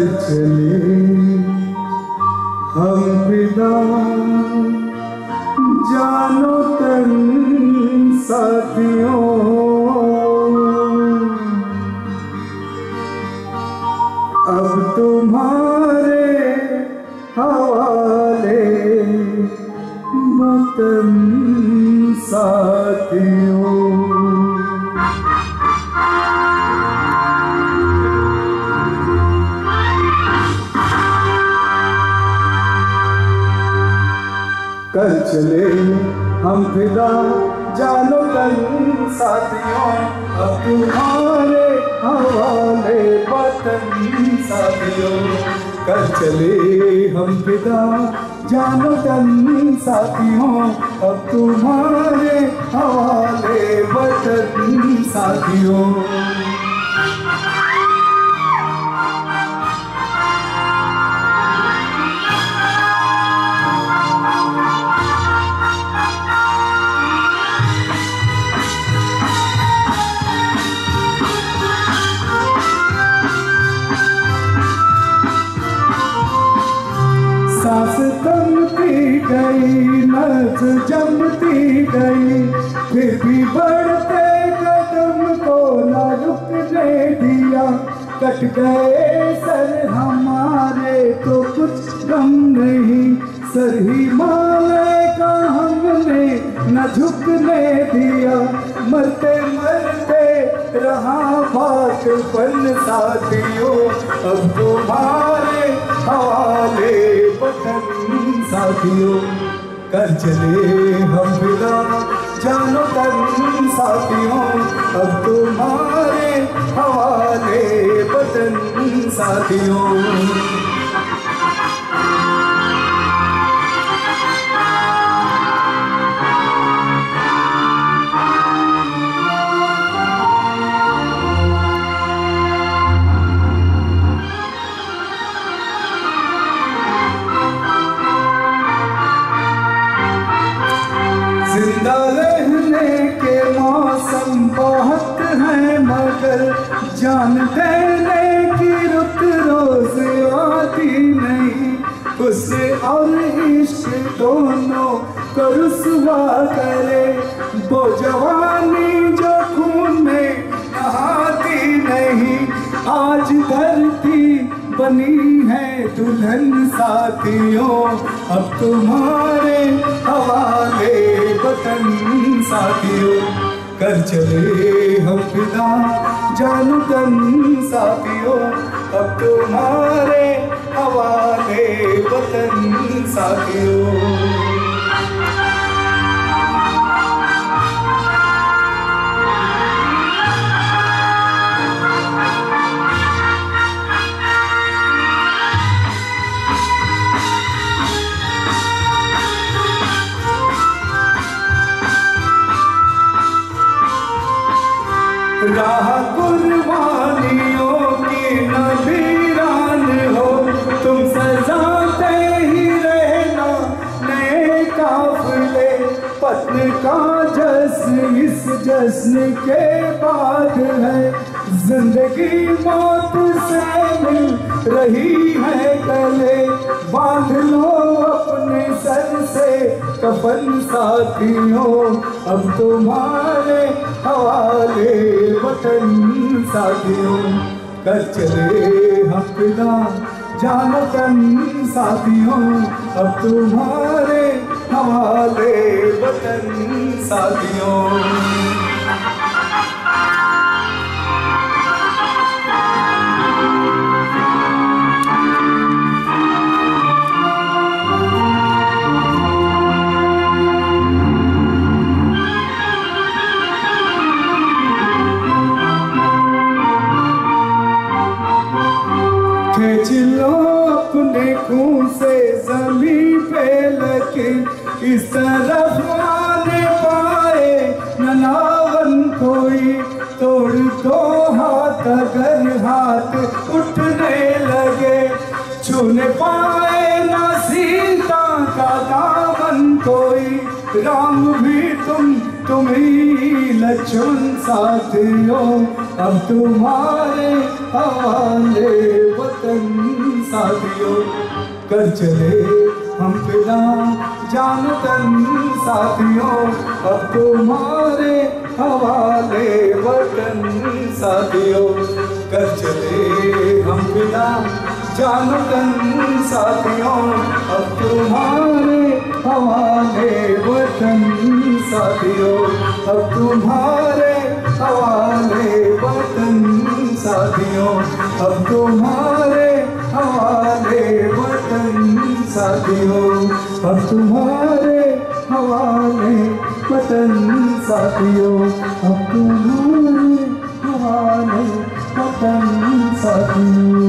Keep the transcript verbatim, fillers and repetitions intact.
चले हम विदा जानो तन साथियों, अब तुम्हारे हवाले वतन साथियों। कल चले हम फिदा जानो तन साथियों, अब तुम्हारे हवाले वतन साथियों। कल चले हम फिदा जानो तन साथियों, अब तुम्हारे हवाले वतन साथियों। सांस थमती गई, नब्ज़ जमती गई, फिर भी बढ़ते कदम को न रुकने दिया। कट गए सर हमारे तो कुछ गम नहीं, सर ही माले का हमने न झुकने दिया। मरते मरते रहा बातपन साथियों, अब तुम्हारे हवाले वतन साथियों। कर चले हम विदा जानो तन साथियों, अब तुम्हारे हवाले वतन साथियों। जिंदा रहने के मौसम बहुत हैं, मगर जान देने की रुत रोज आती नहीं। उसे और इश्क दोनों को रुसवा करे, वो जवानी जो खून में नहाती नहीं। आज धरती बनी है दुल्हन साथियों, अब तुम्हारे हवाले वतन साथियों। कर चले हम फिदा जानो तन साथियों, अब तुम्हारे हवाले वतन साथियों। राह कुर्बानियों की न वीरान हो, तुम सजाते ही रहना नए काफिले। पत्न का जश्न इस जश्न के बाद है, जिंदगी मौत से मिल रही है गले। बांध लो अपने सर से कफन साथियों, अब तुम्हारे हवाले वतन साथियों। कर चले हम फिदा जानो तन साथियों, अब तुम्हारे हवाले वतन साथियों। खींच लो अपने खून से ज़मीं पे लकीर, इस तरफ आने पाए न नावन कोई। तोड़ दो हाथ अगर हाथ उठने लगे, छूने पाए ना सीता का दामन कोई। राम भी तुम तुम ही लक्ष्मण साथियों, अब तुम्हारे हवाले वतन साथियों, कर चले हम फिदा जान तन साथियों, अब तुम्हारे हवाले वतन साथियों, कर चले हम फिदा जान तन साथियों, अब तुम्हारे हवाले वतन साथियों, अब तुम्हारे हवाले वतन साथियों, अब तुम्हारे हवाले वतन साथियों, अब तुम्हारे हवाले वतन साथियों, अब तुम्हारे हवाले वतन साथियों।